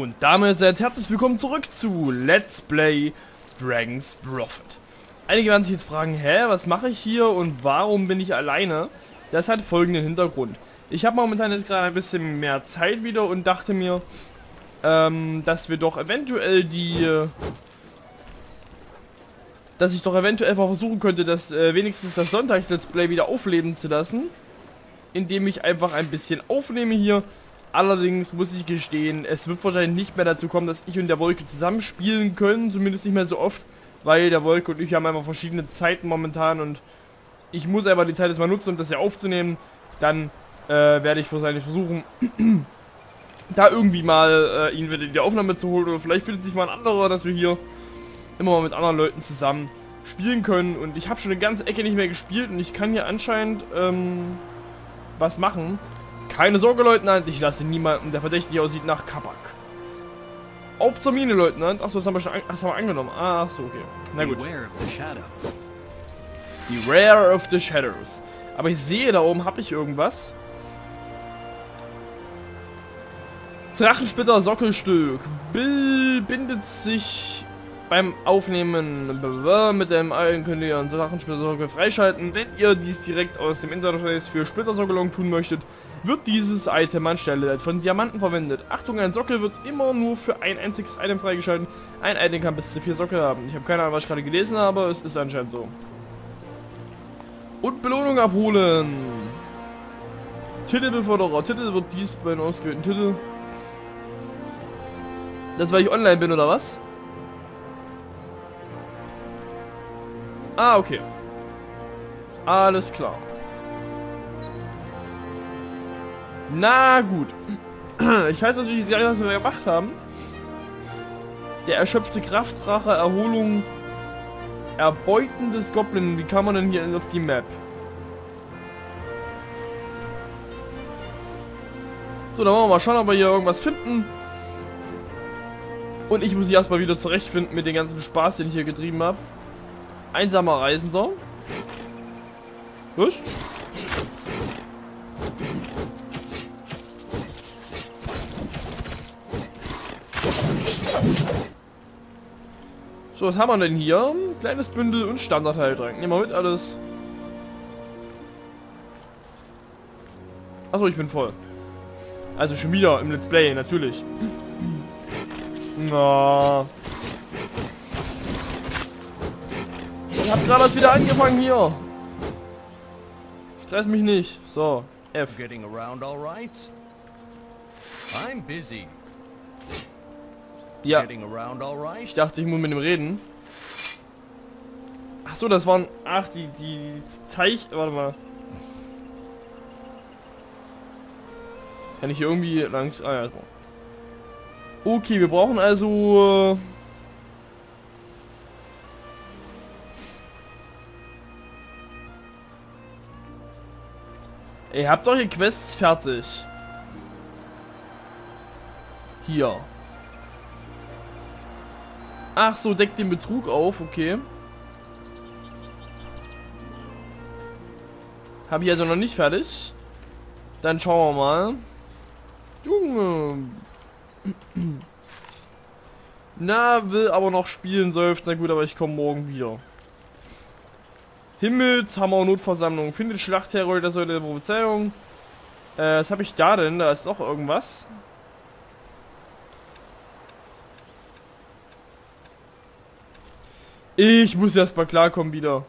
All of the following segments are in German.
Und damit seid herzlich willkommen zurück zu Let's Play Dragon's Prophet. Einige werden sich jetzt fragen, hä, was mache ich hier und warum bin ich alleine? Das hat folgenden Hintergrund. Ich habe momentan jetzt gerade ein bisschen mehr Zeit wieder und dachte mir, dass wir doch eventuell dass ich doch eventuell mal versuchen könnte, das wenigstens das Sonntags-Let's Play wieder aufleben zu lassen. Indem ich einfach ein bisschen aufnehme hier. Allerdings muss ich gestehen, es wird wahrscheinlich nicht mehr dazu kommen, dass ich und der Wolke zusammen spielen können. Zumindest nicht mehr so oft, weil der Wolke und ich haben einfach verschiedene Zeiten momentan. Und ich muss einfach die Zeit jetzt mal nutzen, um das hier aufzunehmen. Dann werde ich wahrscheinlich versuchen, da irgendwie mal ihn wieder in die Aufnahme zu holen. Oder vielleicht findet sich mal ein anderer, dass wir hier immer mal mit anderen Leuten zusammen spielen können. Und ich habe schon eine ganze Ecke nicht mehr gespielt und ich kann hier anscheinend was machen. Keine Sorge, Leutnant, ich lasse niemanden, der verdächtig aussieht, nach Kabak. Auf zur Mine, Leutnant. Achso, das haben wir schon angenommen. Ah, achso, okay. Na gut. Beware of the Shadows. Aber ich sehe, da oben habe ich irgendwas. Drachensplitter Sockelstück. Bindet sich beim Aufnehmen mit dem Allen könnt ihr einen Drachensplittersockel freischalten. Wenn ihr dies direkt aus dem Interface für Splittersockelung tun möchtet, wird dieses Item anstelle von Diamanten verwendet. Achtung, ein Sockel wird immer nur für ein einziges Item freigeschalten. Ein Item kann bis zu 4 Sockel haben. Ich habe keine Ahnung, was ich gerade gelesen habe, es ist anscheinend so. Und Belohnung abholen. Titelbeförderer. Titel wird dies bei den ausgewählten Titel. Das, weil ich online bin, oder was? Ah, okay. Alles klar. Na gut. Ich weiß natürlich nicht, was wir gemacht haben. Der erschöpfte Kraftdrache, Erholung, Erbeuten des Goblin. Wie kann man denn hier auf die Map? So, dann wollen wir mal schauen, ob wir hier irgendwas finden. Und ich muss mich erstmal wieder zurechtfinden mit dem ganzen Spaß, den ich hier getrieben habe. Einsamer Reisender. Was? So, was haben wir denn hier? Kleines Bündel und Standardheiltrank. Nehmen wir mit alles. Achso, ich bin voll. Also schon wieder im Let's Play, natürlich. Na. Ich hab gerade erst wieder angefangen hier. Stress mich nicht. So, F. Getting around all right? I'm busy. Ja. Getting around all right? Ich dachte, ich muss mit ihm reden. Ach so, das waren... Ach, die Teich... Warte mal. Kann ich hier irgendwie langs... Ah ja, erstmal. Okay, wir brauchen also... Ihr habt eure Quests fertig. Hier. Ach so, deckt den Betrug auf, okay. Habe ich also noch nicht fertig. Dann schauen wir mal. Junge. Na, will aber noch spielen, seufzt. Na gut, aber ich komme morgen wieder. Himmelshammer Notversammlung. Findet Schlachtherold der Säule der Prophezeiung. Was habe ich da denn? Da ist noch irgendwas. Ich muss erst mal klarkommen wieder.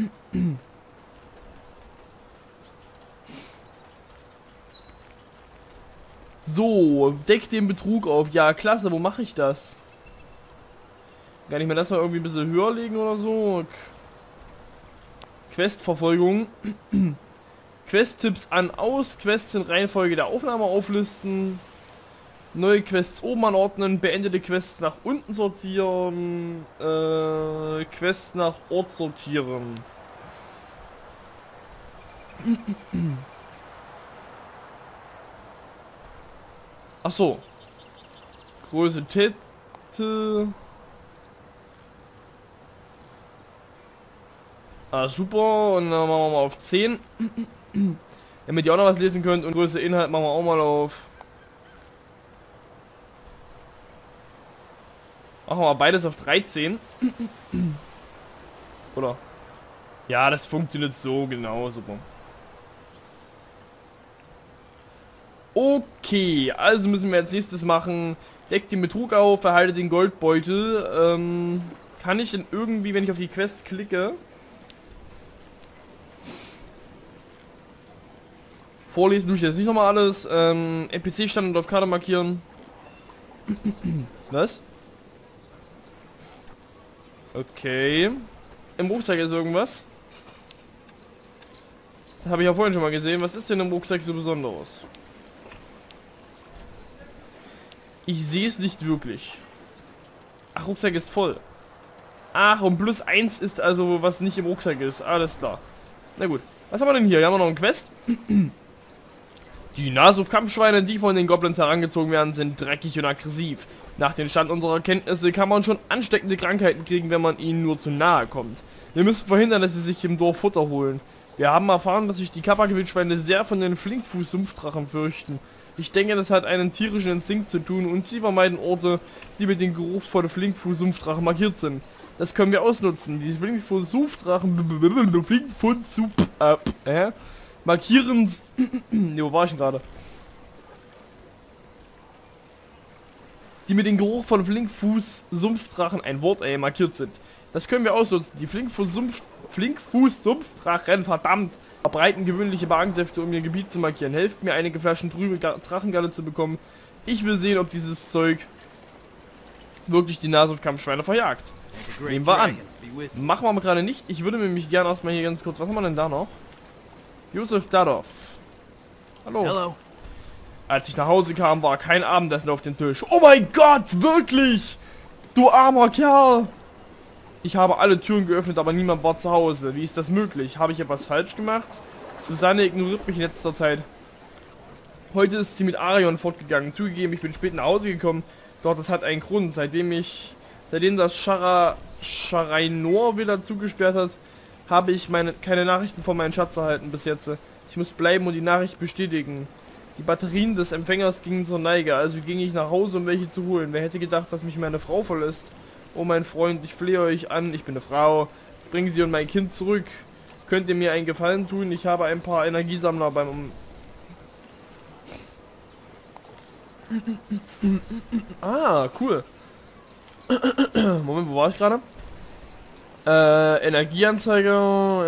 So, deck den Betrug auf. Ja, klasse, wo mache ich das? Kann ich mir das mal irgendwie ein bisschen höher legen oder so? Questverfolgung. Quest-Tipps an, aus. Quests in Reihenfolge der Aufnahme auflisten. Neue Quests oben anordnen. Beendete Quests nach unten sortieren. Quests nach Ort sortieren. Ach so. Größe Titel. Ah, super. Und dann machen wir mal auf 10. Damit ihr auch noch was lesen könnt. Und Größe Inhalt machen wir auch mal auf Machen wir mal beides auf 13. Oder? Ja, das funktioniert so, genau, super. Okay, also müssen wir als nächstes machen. Deckt den Betrug auf, erhalte den Goldbeutel. Kann ich denn irgendwie, wenn ich auf die Quest klicke... Vorlesen tue ich jetzt nicht nochmal alles. NPC-Standort auf Karte markieren. Was? Okay. Im Rucksack ist irgendwas. Das habe ich ja vorhin schon mal gesehen. Was ist denn im Rucksack so Besonderes? Ich sehe es nicht wirklich. Ach, Rucksack ist voll. Ach, und +1 ist also, was nicht im Rucksack ist. Alles klar. Na gut. Was haben wir denn hier? Hier haben wir noch einen Quest. Die Nasuv-Kampfschweine, die von den Goblins herangezogen werden, sind dreckig und aggressiv. Nach dem Stand unserer Kenntnisse kann man schon ansteckende Krankheiten kriegen, wenn man ihnen nur zu nahe kommt. Wir müssen verhindern, dass sie sich im Dorf Futter holen. Wir haben erfahren, dass sich die Kappa-Gewildschweine sehr von den Flinkfuß-Sumpfdrachen fürchten. Ich denke, das hat einen tierischen Instinkt zu tun und sie vermeiden Orte, die mit dem Geruch von Flinkfuß-Sumpfdrachen markiert sind. Das können wir ausnutzen. Die Flinkfuß-Sumpfdrachen markieren... Ne, wo war ich denn gerade? Die mit dem Geruch von Flinkfuß-Sumpfdrachen, ein Wort, markiert sind. Das können wir ausnutzen. Die Flinkfuß-Sumpfdrachen, verdammt, verbreiten gewöhnliche Magensäfte, um ihr Gebiet zu markieren. Helft mir, einige Flaschen trübe Drachengalle zu bekommen. Ich will sehen, ob dieses Zeug wirklich die Nasuv-Kampfschweine verjagt. Nehmen wir an. Machen wir aber gerade nicht. Ich würde mich gerne erstmal hier ganz kurz... Was haben wir denn da noch? Yusuf Dadov. Hallo. Hello. Als ich nach Hause kam, war kein Abendessen auf dem Tisch. Oh mein Gott, wirklich? Du armer Kerl. Ich habe alle Türen geöffnet, aber niemand war zu Hause. Wie ist das möglich? Habe ich etwas falsch gemacht? Susanne ignoriert mich in letzter Zeit. Heute ist sie mit Arion fortgegangen. Zugegeben, ich bin spät nach Hause gekommen. Doch das hat einen Grund. Seitdem das Scharainor wieder zugesperrt hat, habe ich keine Nachrichten von meinem Schatz erhalten bis jetzt. Ich muss bleiben und die Nachricht bestätigen. Die Batterien des Empfängers gingen zur Neige, also ging ich nach Hause, um welche zu holen. Wer hätte gedacht, dass mich meine Frau verlässt? Oh mein Freund, ich flehe euch an, ich bin eine Frau. Bringen Sie und mein Kind zurück. Könnt ihr mir einen Gefallen tun? Ich habe ein paar Energiesammler beim... Ah, cool. Moment, wo war ich gerade? Energieanzeiger.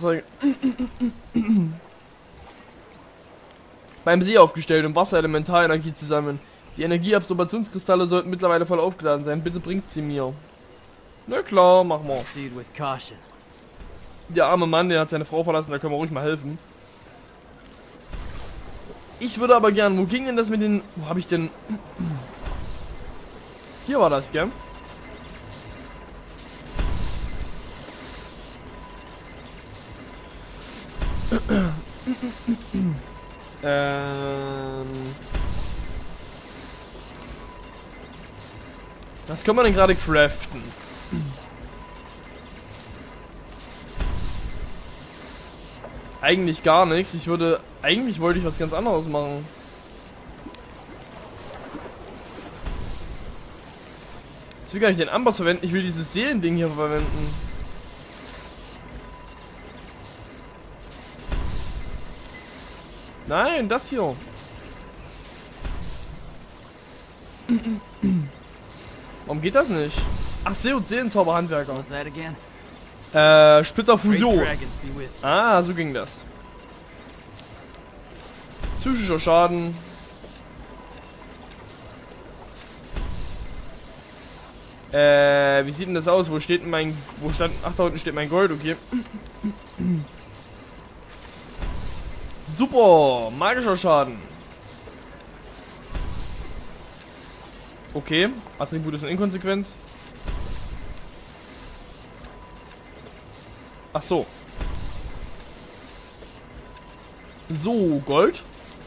Beim See aufgestellt, um Wasserelementarenergie zu sammeln. Die Energieabsorptionskristalle sollten mittlerweile voll aufgeladen sein. Bitte bringt sie mir. Na klar, machen wir. Der arme Mann, der hat seine Frau verlassen, da können wir ruhig mal helfen. Ich würde aber gern... Wo ging denn das mit den... Wo habe ich denn... Hier war das, gell? Was kann man denn gerade craften? Eigentlich gar nichts. Eigentlich wollte ich was ganz anderes machen. Ich will gar nicht den Amboss verwenden. Ich will dieses Seelending hier verwenden. Nein, das hier. Warum geht das nicht? Ach, Seelenzauberhandwerker. Splitterfusion. Ah, so ging das. Psychischer Schaden. Wie sieht denn das aus? Wo steht denn mein... Ach, da unten steht mein Gold, okay. Super, magischer Schaden. Okay, Attribut ist eine Inkonsequenz. Ach so. So, Gold.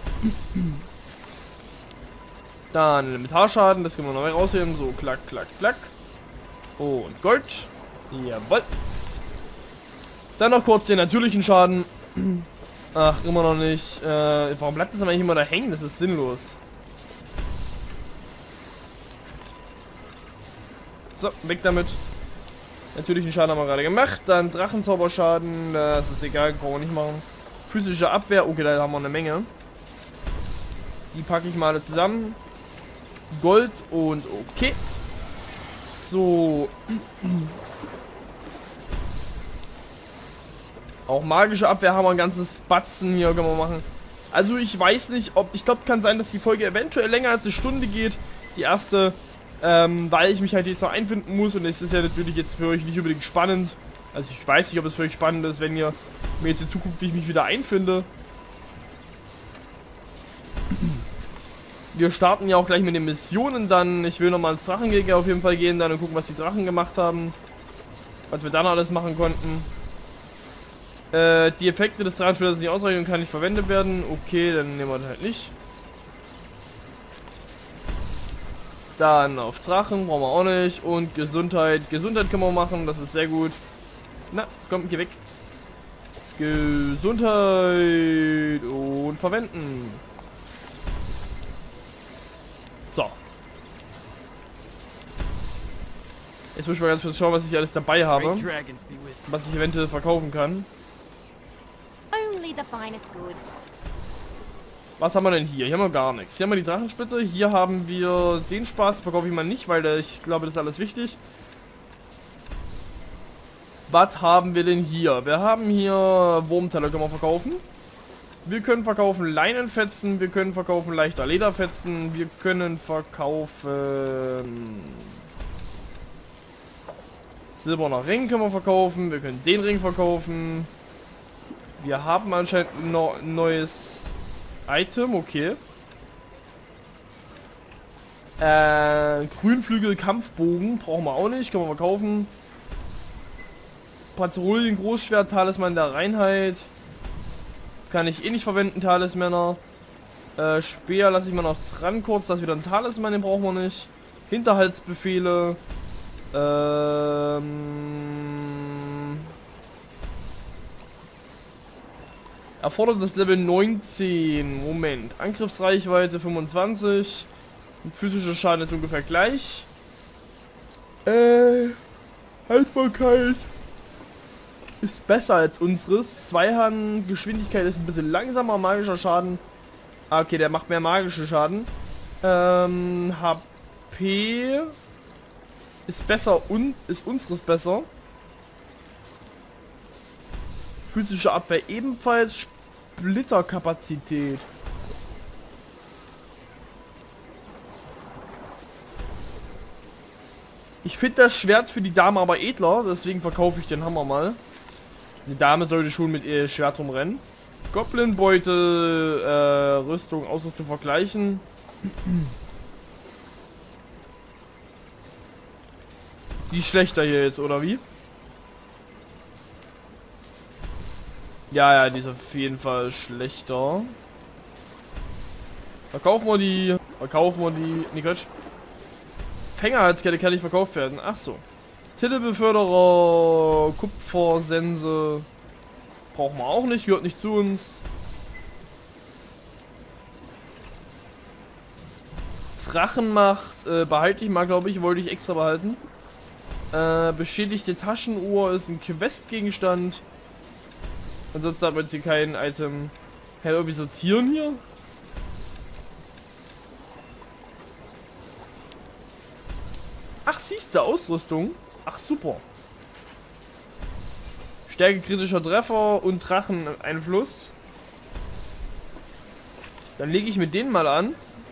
Dann Elementarschaden, das können wir noch rausheben. So, klack, klack, klack. Und Gold. Jawohl. Dann noch kurz den natürlichen Schaden. Ach, immer noch nicht. Warum bleibt das eigentlich immer da hängen? Das ist sinnlos. So, weg damit. Natürlichen Schaden haben wir gerade gemacht. Dann Drachenzauberschaden. Das ist egal, brauchen wir nicht machen. Physische Abwehr. Okay, da haben wir eine Menge. Die packe ich mal alle zusammen. Gold und okay. So. Auch magische Abwehr haben wir ein ganzes Batzen hier, können wir machen. Also ich weiß nicht, ob... Ich glaube, kann sein, dass die Folge eventuell länger als eine Stunde geht. Die erste, weil ich mich halt jetzt noch einfinden muss. Und es ist ja natürlich jetzt für euch nicht unbedingt spannend. Also ich weiß nicht, ob es für euch spannend ist, wenn ihr mir jetzt in Zukunft, wie ich mich wieder einfinde. Wir starten ja auch gleich mit den Missionen dann. Ich will nochmal ins Drachengegner auf jeden Fall gehen, dann und gucken, was die Drachen gemacht haben. Was wir dann alles machen konnten. Die Effekte des Drachenschwertes nicht ausreichen und kann nicht verwendet werden. Okay, dann nehmen wir das halt nicht. Dann auf Drachen, brauchen wir auch nicht. Und Gesundheit. Gesundheit können wir machen, das ist sehr gut. Na, komm, geh weg. Gesundheit und verwenden. So. Jetzt muss ich mal ganz kurz schauen, was ich alles dabei habe. Was ich eventuell verkaufen kann. Was haben wir denn hier? Hier haben wir gar nichts. Hier haben wir die Drachensplitter. Hier haben wir den Spaß. Verkaufe ich mal nicht, weil ich glaube, das ist alles wichtig. Was haben wir denn hier? Wir haben hier Wurmteller, können wir verkaufen. Wir können verkaufen Leinenfetzen. Wir können verkaufen leichter Lederfetzen. Wir können verkaufen... Silberner Ring können wir verkaufen. Wir können den Ring verkaufen. Wir haben anscheinend noch ein neues Item, okay. Grünflügel Kampfbogen brauchen wir auch nicht, können wir verkaufen. Patrouillen Großschwert Talisman der Reinheit. Kann ich eh nicht verwenden, Talismänner. Speer lasse ich mal noch dran kurz, das ist wieder ein Talisman, den brauchen wir nicht. Hinterhaltsbefehle. Erfordertes Level 19. Moment. Angriffsreichweite 25. Und physischer Schaden ist ungefähr gleich. Haltbarkeit ist besser als unseres. Zweihand Geschwindigkeit ist ein bisschen langsamer. Magischer Schaden. Ah, okay, der macht mehr magische Schaden. HP ist besser und ist unseres besser. Physische Abwehr ebenfalls. Splitterkapazität. Ich finde das Schwert für die Dame aber edler, deswegen verkaufe ich den Hammer mal. Die Dame sollte schon mit ihr Schwert rumrennen. Goblin-Beutel, Rüstung, Ausrüstung vergleichen. Die ist schlechter hier jetzt, oder wie? Ja, die ist auf jeden Fall schlechter. Verkaufen wir die. Nee, Quatsch. Fängerhalskette kann nicht verkauft werden. Ach so. Tillebeförderer, Kupfersense. Brauchen wir auch nicht, gehört nicht zu uns. Drachenmacht behalte ich mal, glaube ich. Wollte ich extra behalten. Beschädigte Taschenuhr ist ein Questgegenstand. Ansonsten haben wir jetzt hier kein Item. Kann ich irgendwie sortieren hier? Ach, siehst du, Ausrüstung? Ach, super. Stärke kritischer Treffer und Dracheneinfluss. Dann lege ich mir den mal an.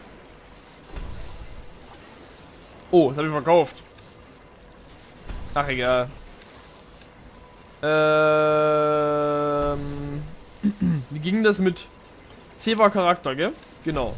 Oh, das habe ich verkauft. Ach, egal. Wie ging das mit Seva-Charakter, gell? Genau.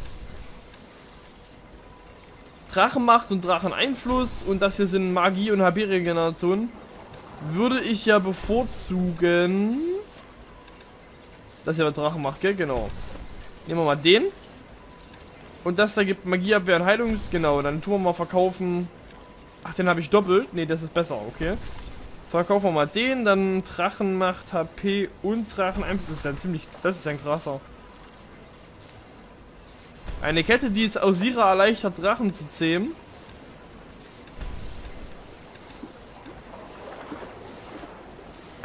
Drachenmacht und Dracheneinfluss und das hier sind Magie und HP-Regeneration. Würde ich ja bevorzugen. Das hier wird Drachenmacht, gell? Genau. Nehmen wir mal den. Und das da gibt Magieabwehr und Heilungs... Genau, dann tun wir mal verkaufen. Ach, den habe ich doppelt. Ne, das ist besser, okay. Verkaufen wir mal den, dann Drachenmacht, HP und Dracheneinfluss. Das ist ja ziemlich... Das ist ein krasser. Eine Kette, die es Ausira erleichtert, Drachen zu zähmen.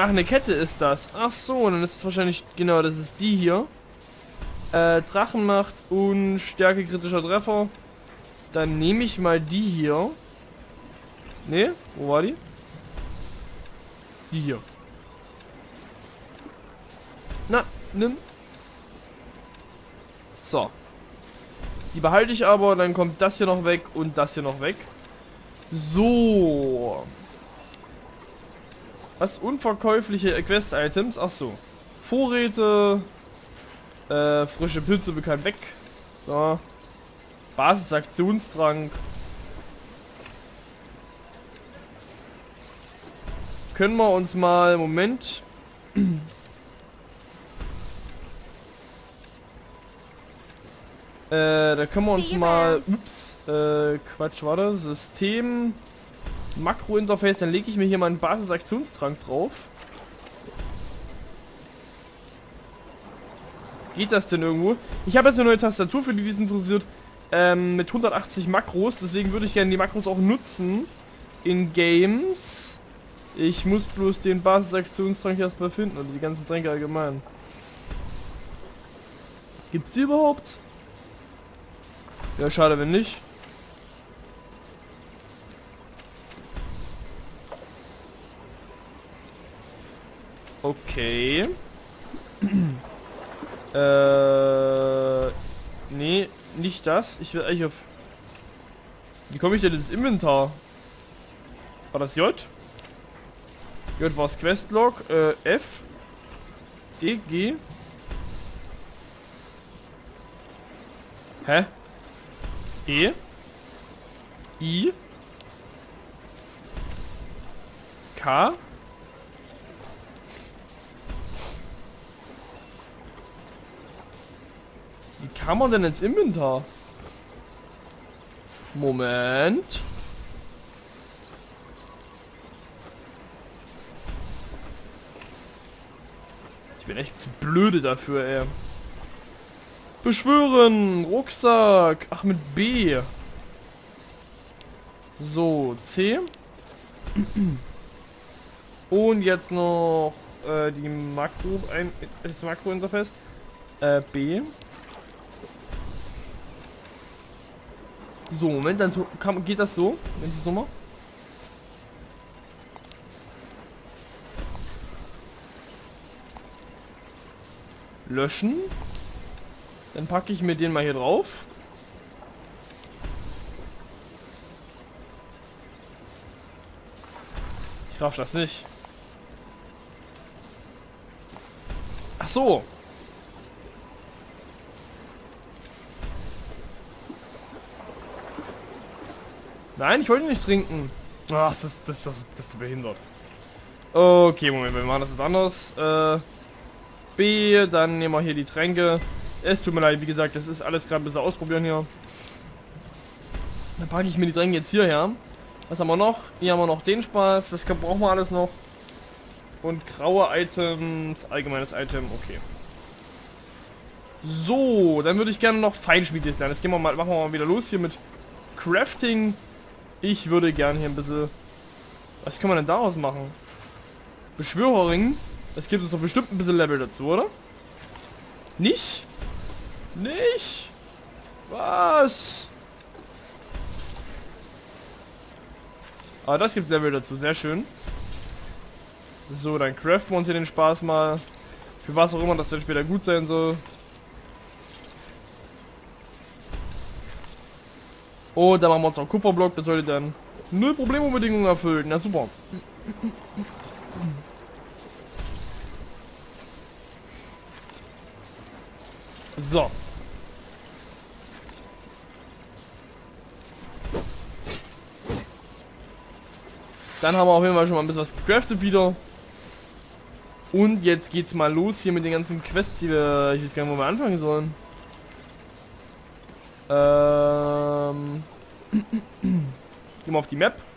Ach, eine Kette ist das. Ach so, dann ist es wahrscheinlich... Genau, das ist die hier. Drachenmacht und Stärke kritischer Treffer. Dann nehme ich mal die hier. Ne? Wo war die? Die hier. Na, nimm. So. Die behalte ich aber, dann kommt das hier noch weg und das hier noch weg. So. Was? Unverkäufliche Quest-Items? Ach so. Vorräte. Frische Pilze bekannt weg. So. Basis-Aktionstrank. Können wir uns mal... Moment. Da können wir uns mal... Ups. Quatsch, warte. System... Makro-Interface. Dann lege ich mir hier mal einen Basis-Aktionstrank drauf. Geht das denn irgendwo? Ich habe jetzt eine neue Tastatur, für die es interessiert. Mit 180 Makros. Deswegen würde ich gerne die Makros auch nutzen. In Games. Ich muss bloß den Basis-Aktionstrank erstmal finden. Und die ganzen Tränke allgemein. Gibt's die überhaupt? Ja, schade, wenn nicht. Okay. Nee, nicht das. Ich will eigentlich auf... Wie komme ich denn ins Inventar? War das J? J war das Questlog. F. E, G. Hä? E. I. K. Wie kam man denn ins Inventar? Moment. Ich bin echt zu blöde dafür, ey. Beschwören! Rucksack! Ach, mit B. So, C. Und jetzt noch die das Makro-Interface. B. So, Moment, dann geht das so, wenn ich so mache. Löschen. Dann packe ich mir den mal hier drauf. Ich raff das nicht. Ach so. Nein, ich wollte nicht trinken. Ach, das ist behindert. Okay, Moment, wir machen das jetzt anders. B, dann nehmen wir hier die Tränke. Es tut mir leid, wie gesagt, das ist alles gerade ein bisschen ausprobieren hier. Dann packe ich mir die Tränke jetzt hierher. Was haben wir noch? Hier haben wir noch den Spaß. Das brauchen wir alles noch. Und graue Items, allgemeines Item, okay. So, dann würde ich gerne noch Feinschmiede lernen. Jetzt machen wir mal wieder los hier mit Crafting. Ich würde gerne hier ein bisschen... Was kann man denn daraus machen? Beschwörerring. Das gibt es doch bestimmt ein bisschen Level dazu, oder? Nicht? Nicht? Was? Ah, das gibt Level dazu. Sehr schön. So, dann craften wir uns hier den Spaß mal. Für was auch immer das dann später gut sein soll. Und dann machen wir uns noch einen Kupferblock. Das sollte dann 0 Problembedingungen erfüllen. Na super. So. Dann haben wir auf jeden Fall schon mal ein bisschen was gecraftet wieder. Und jetzt geht's mal los hier mit den ganzen Quests, die wir... Ich weiß gar nicht, wo wir anfangen sollen. Gehen wir auf die Map.